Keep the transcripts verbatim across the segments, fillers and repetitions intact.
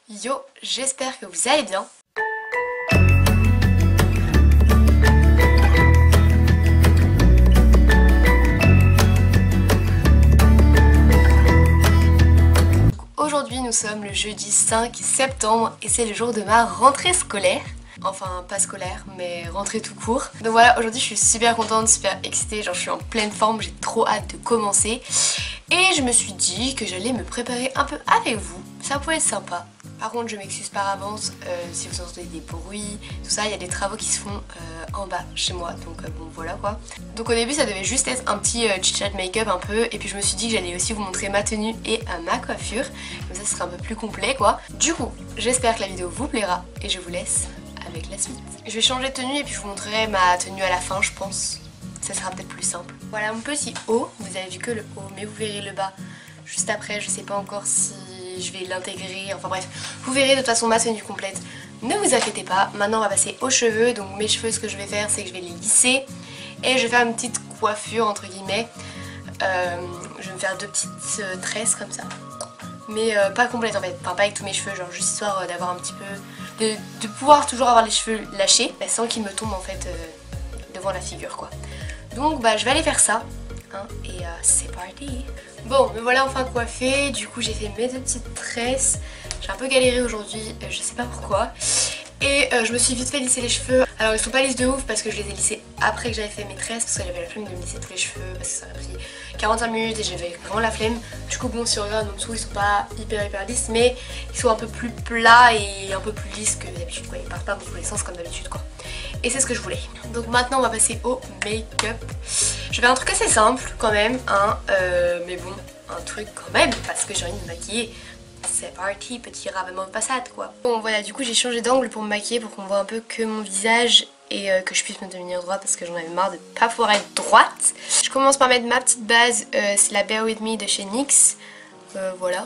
Yo, j'espère que vous allez bien. Aujourd'hui nous sommes le jeudi cinq septembre et c'est le jour de ma rentrée scolaire. Enfin pas scolaire mais rentrée tout court. Donc voilà, aujourd'hui je suis super contente, super excitée, genre je suis en pleine forme, j'ai trop hâte de commencer. Et je me suis dit que j'allais me préparer un peu avec vous, ça pouvait être sympa. Par contre je m'excuse par avance euh, si vous entendez des bruits, tout ça, il y a des travaux qui se font euh, en bas chez moi, donc euh, bon voilà quoi. Donc au début ça devait juste être un petit euh, chit-chat make-up un peu, et puis je me suis dit que j'allais aussi vous montrer ma tenue et euh, ma coiffure, comme ça ce sera un peu plus complet quoi. Du coup j'espère que la vidéo vous plaira et je vous laisse avec la suite. Je vais changer de tenue et puis je vous montrerai ma tenue à la fin je pense, ça sera peut-être plus simple. Voilà mon petit haut, vous avez vu que le haut mais vous verrez le bas juste après, je sais pas encore si je vais l'intégrer, enfin bref, vous verrez de toute façon ma tenue complète, ne vous inquiétez pas. Maintenant on va passer aux cheveux, donc mes cheveux ce que je vais faire c'est que je vais les lisser et je vais faire une petite coiffure entre guillemets, euh, je vais me faire deux petites euh, tresses comme ça, mais euh, pas complète en fait, enfin pas avec tous mes cheveux, genre juste histoire euh, d'avoir un petit peu, de, de pouvoir toujours avoir les cheveux lâchés bah, sans qu'ils me tombent en fait euh, devant la figure quoi. Donc bah je vais aller faire ça. Hein, et euh, c'est parti. Bon, me voilà enfin coiffée. Du coup j'ai fait mes deux petites tresses. J'ai un peu galéré aujourd'hui, euh, je sais pas pourquoi. Et euh, je me suis vite fait lisser les cheveux. Alors ils sont pas lisses de ouf parce que je les ai lissés après que j'avais fait mes tresses, parce que j'avais la flemme de me lisser tous les cheveux, parce que ça a pris quarante-cinq minutes et j'avais vraiment la flemme. Du coup bon, si on regarde en dessous ils sont pas hyper hyper lisses, mais ils sont un peu plus plats et un peu plus lisses que d'habitude quoi. Ils partent pas dans tous les sens comme d'habitude quoi. Et c'est ce que je voulais. Donc maintenant on va passer au make-up. Je vais faire un truc assez simple quand même, hein, euh, mais bon, un truc quand même parce que j'ai envie de me maquiller. C'est parti, petit ravalement de passade quoi. Bon voilà, du coup j'ai changé d'angle pour me maquiller pour qu'on voit un peu que mon visage et euh, que je puisse me tenir droite parce que j'en avais marre de pas pouvoir être droite. Je commence par mettre ma petite base, euh, c'est la Bear With Me de chez N Y X. Euh, voilà.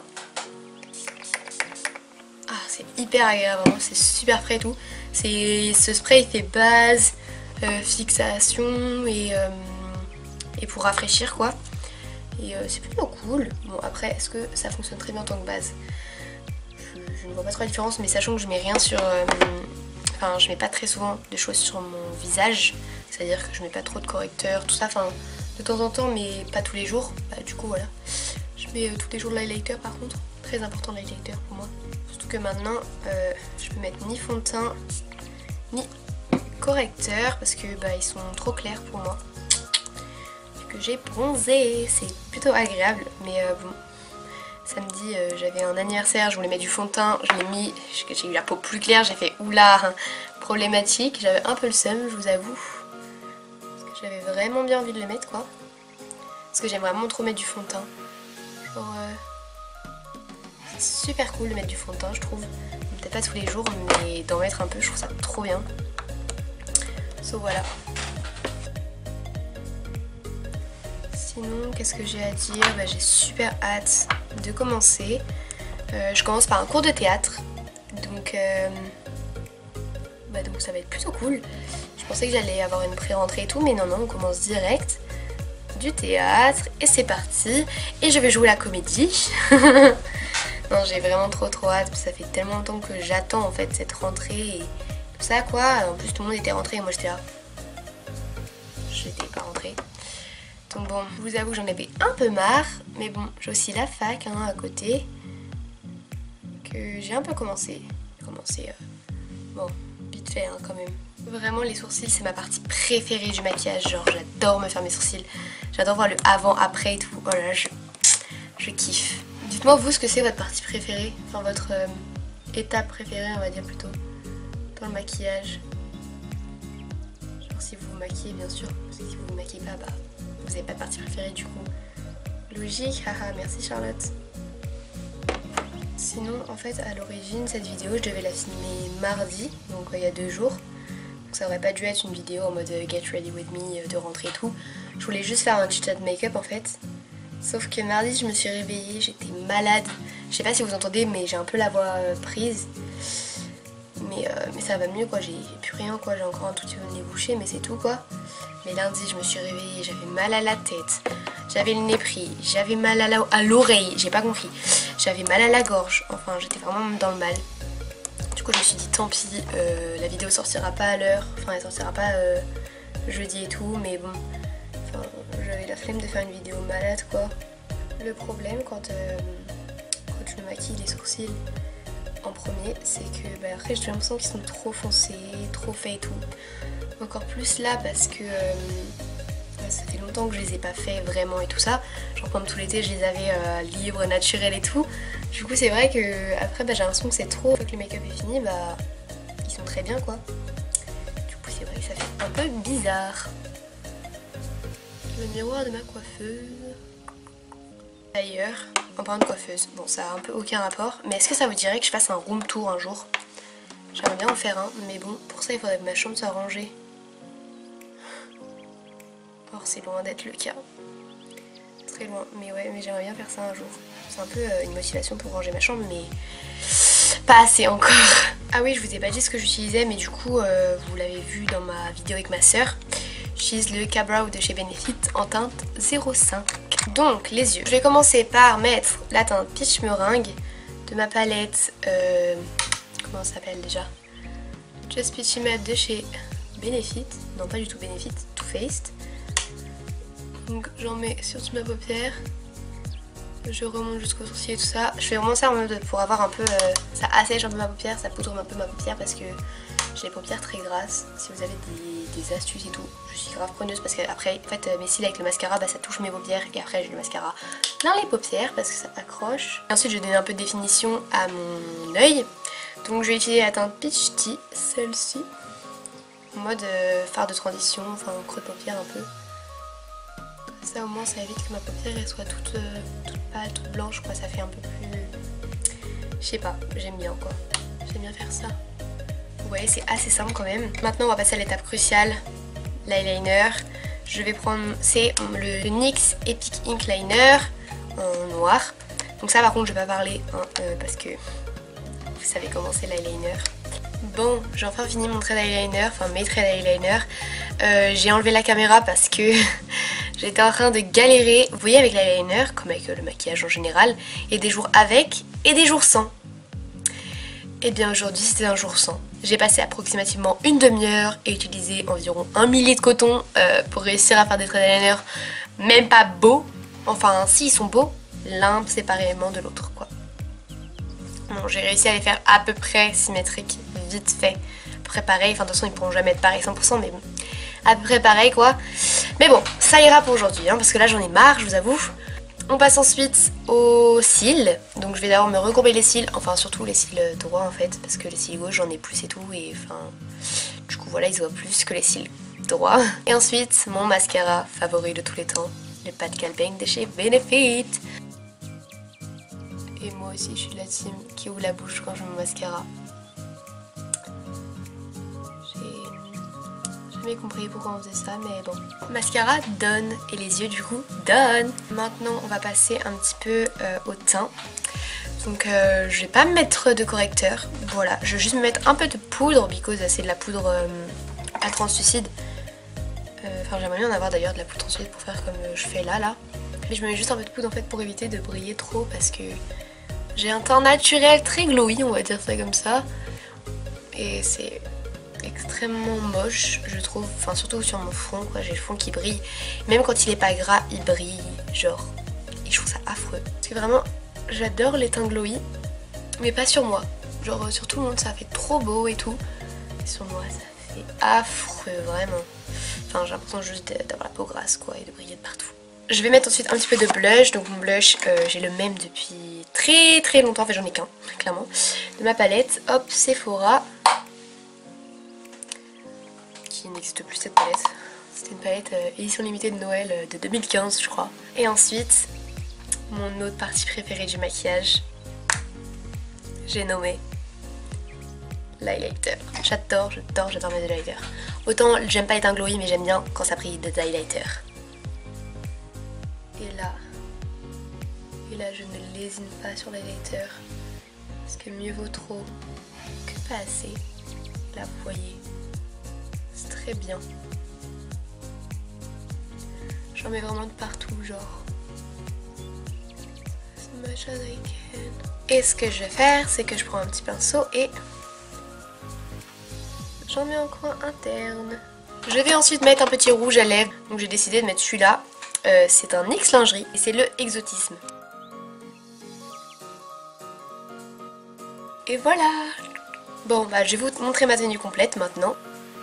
Ah c'est hyper agréable, vraiment, c'est super frais et tout. Ce spray il fait base, euh, fixation et, euh, et pour rafraîchir quoi. Et euh, c'est plutôt cool. Bon après est-ce que ça fonctionne très bien en tant que base, je, je ne vois pas trop la différence, mais sachant que je mets rien sur... Euh, enfin je mets pas très souvent de choses sur mon visage, c'est à dire que je mets pas trop de correcteur, tout ça, enfin de temps en temps mais pas tous les jours. Bah, du coup voilà, je mets euh, tous les jours de l'highlighter par contre, très important l'highlighter pour moi. Surtout que maintenant euh, je peux mettre ni fond de teint ni correcteur parce que bah, ils sont trop clairs pour moi. Que j'ai bronzé, c'est plutôt agréable, mais euh, bon, samedi euh, j'avais un anniversaire, je voulais mettre du fond de teint, je l'ai mis, j'ai eu la peau plus claire, j'ai fait oula, hein, problématique, j'avais un peu le seum je vous avoue, parce que j'avais vraiment bien envie de le mettre quoi, parce que j'aime vraiment trop mettre du fond de teint, genre euh, c'est super cool de mettre du fond de teint je trouve, peut-être pas tous les jours mais d'en mettre un peu je trouve ça trop bien, so voilà. Sinon, qu'est-ce que j'ai à dire? Bah, j'ai super hâte de commencer. Euh, je commence par un cours de théâtre. Donc, euh, bah, donc ça va être plutôt cool. Je pensais que j'allais avoir une pré-rentrée et tout, mais non, non, on commence direct. Du théâtre, et c'est parti. Et je vais jouer la comédie. Non, j'ai vraiment trop trop hâte, parce que ça fait tellement longtemps que j'attends en fait cette rentrée et tout ça quoi. En plus, tout le monde était rentré et moi j'étais là. J'étais pas rentrée. Donc bon, je vous avoue que j'en avais un peu marre, mais bon, j'ai aussi la fac hein, à côté, que j'ai un peu commencé, commencé, euh, bon, vite fait hein, quand même. Vraiment les sourcils c'est ma partie préférée du maquillage, genre j'adore me faire mes sourcils, j'adore voir le avant, après et tout, oh là là, je, je kiffe. Dites-moi vous ce que c'est votre partie préférée, enfin votre euh, étape préférée on va dire plutôt, dans le maquillage. Genre si vous vous maquillez bien sûr, parce que si vous vous maquillez pas, bah... vous n'avez pas de partie préférée du coup. Logique, haha, merci Charlotte. Sinon, en fait, à l'origine, cette vidéo, je devais la filmer mardi, donc euh, il y a deux jours. Donc ça aurait pas dû être une vidéo en mode euh, get ready with me, euh, de rentrée et tout. Je voulais juste faire un chit-chat make-up en fait. Sauf que mardi, je me suis réveillée, j'étais malade. Je sais pas si vous entendez, mais j'ai un peu la voix euh, prise. Mais, euh, mais ça va mieux quoi, j'ai plus rien quoi, j'ai encore un tout petit peu le nez bouché, mais c'est tout quoi. Mais lundi je me suis réveillée, j'avais mal à la tête, j'avais le nez pris, j'avais mal à l'oreille, j'ai pas compris. j'avais mal à la gorge, enfin j'étais vraiment dans le mal. Du coup je me suis dit tant pis, euh, la vidéo sortira pas à l'heure, enfin elle sortira pas euh, jeudi et tout, mais bon, enfin j'avais la flemme de faire une vidéo malade quoi. Le problème quand, euh, quand je me maquille les sourcils en premier, c'est que bah, après j'ai l'impression qu'ils sont trop foncés, trop faits et tout. Encore plus là parce que euh, ça fait longtemps que je les ai pas fait vraiment et tout ça. Genre pendant tout l'été je les avais euh, libres, naturels et tout. Du coup c'est vrai que après bah, j'ai l'impression que c'est trop. Une fois que le make-up est fini, bah ils sont très bien quoi. Du coup c'est vrai que ça fait un peu bizarre. Le miroir de ma coiffeuse. D'ailleurs, en parlant de coiffeuse, bon ça a un peu aucun rapport, mais est-ce que ça vous dirait que je fasse un room tour un jour? J'aimerais bien en faire un, mais bon, pour ça il faudrait que ma chambre soit rangée. Or c'est loin d'être le cas. Très loin, mais ouais, mais j'aimerais bien faire ça un jour. C'est un peu euh, une motivation pour ranger ma chambre, mais pas assez encore. Ah oui, je vous ai pas dit ce que j'utilisais, mais du coup, euh, vous l'avez vu dans ma vidéo avec ma soeur. J'utilise le K-Brow de chez Benefit en teinte zéro cinq. Donc les yeux. Je vais commencer par mettre la teinte Peach Meringue de ma palette, euh, comment ça s'appelle déjà, Just Peachy Matte de chez Benefit. Non pas du tout Benefit, Too Faced. Donc j'en mets sur toute ma paupière. Je remonte jusqu'au sourcil et tout ça. Je fais vraiment ça en mode pour avoir un peu, euh, ça assèche un peu ma paupière, ça poudre un peu ma paupière parce que j'ai les paupières très grasses. Si vous avez des, des astuces et tout, je suis grave preneuse parce que après, en fait, mes cils avec le mascara, bah, ça touche mes paupières et après j'ai le mascara plein les paupières parce que ça accroche. Et ensuite, je vais donner un peu de définition à mon œil. Donc, je vais utiliser la teinte Peach Tea, celle-ci, en mode euh, fard de transition, enfin creux de paupière un peu. Ça au moins ça évite que ma paupière elle soit toute, euh, toute pâle, toute blanche quoi, ça fait un peu plus... Je sais pas, j'aime bien quoi, j'aime bien faire ça. Vous voyez c'est assez simple quand même. Maintenant on va passer à l'étape cruciale, l'eyeliner. Je vais prendre, c'est le N Y X Epic Ink Liner en noir. Donc ça par contre je vais pas parler hein, euh, parce que vous savez comment c'est l'eyeliner. Bon, j'ai enfin fini mon trait d'eyeliner, enfin mes traits d'eyeliner. Euh, j'ai enlevé la caméra parce que j'étais en train de galérer, vous voyez avec l'eyeliner, comme avec le maquillage en général, et des jours avec et des jours sans. Et bien aujourd'hui c'était un jour sans. J'ai passé approximativement une demi-heure et utilisé environ un milli de coton euh, pour réussir à faire des traits d'eyeliner même pas beaux. Enfin si ils sont beaux, l'un séparément de l'autre quoi. Bon, j'ai réussi à les faire à peu près symétriques, vite fait, à peu près pareil, enfin de toute façon ils pourront jamais être pareils cent pour cent mais bon, à peu près pareil quoi. Mais bon, ça ira pour aujourd'hui hein, parce que là j'en ai marre, je vous avoue. On passe ensuite aux cils, donc je vais d'abord me recourber les cils, enfin surtout les cils droits en fait, parce que les cils gauches j'en ai plus et tout, et enfin, du coup voilà ils se voient plus que les cils droits. Et ensuite mon mascara favori de tous les temps, le Pascal Bang de chez Benefit. Et moi aussi je suis de la team qui ouvre la bouche quand je mets mon mascara. J'ai jamais compris pourquoi on faisait ça mais bon. Mascara donne et les yeux du coup donnent. Maintenant on va passer un petit peu euh, au teint. Donc euh, je vais pas me mettre de correcteur. Voilà, je vais juste me mettre un peu de poudre because c'est de la poudre euh, à translucide. Enfin euh, j'aimerais bien en avoir d'ailleurs de la poudre translucide pour faire comme je fais là là. Mais je me mets juste un peu de poudre en fait pour éviter de briller trop parce que j'ai un teint naturel très glowy, on va dire ça comme ça. Et c'est extrêmement moche, je trouve. Enfin, surtout sur mon front, quoi. J'ai le front qui brille. Même quand il est pas gras, il brille. Genre. Et je trouve ça affreux. Parce que vraiment, j'adore les teints glowy. Mais pas sur moi. Genre, sur tout le monde, ça fait trop beau et tout. Et sur moi, ça fait affreux, vraiment. Enfin, j'ai l'impression juste d'avoir la peau grasse, quoi. Et de briller de partout. Je vais mettre ensuite un petit peu de blush. Donc mon blush, euh, j'ai le même depuis très très longtemps. En fait j'en ai qu'un, clairement. De ma palette, hop, Sephora. Qui n'existe plus cette palette. C'était une palette euh, édition limitée de Noël euh, de deux mille quinze je crois. Et ensuite, mon autre partie préférée du maquillage. J'ai nommé l'highlighter. J'adore, j'adore, j'adore mes highlighters. Autant j'aime pas les teints glowy mais j'aime bien quand ça brille des highlighters. Et là, et là je ne lésine pas sur l'highlighter parce que mieux vaut trop que pas assez. Là vous voyez, c'est très bien. J'en mets vraiment de partout, genre ça much as I can. Et ce que je vais faire, c'est que je prends un petit pinceau et j'en mets en coin interne. Je vais ensuite mettre un petit rouge à lèvres. Donc j'ai décidé de mettre celui-là. Euh, c'est un X lingerie et c'est le Exotisme. Et voilà. Bon bah je vais vous montrer ma tenue complète maintenant.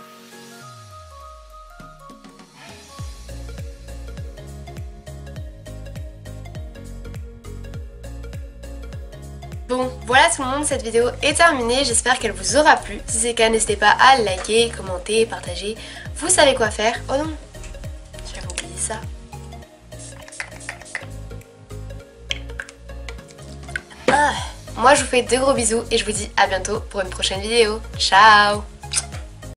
Bon, voilà tout le monde, cette vidéo est terminée, j'espère qu'elle vous aura plu. Si c'est le cas, n'hésitez pas à liker, commenter, partager. Vous savez quoi faire. Oh non, j'avais oublié ça. Ah. Moi je vous fais de gros bisous et je vous dis à bientôt pour une prochaine vidéo. Ciao!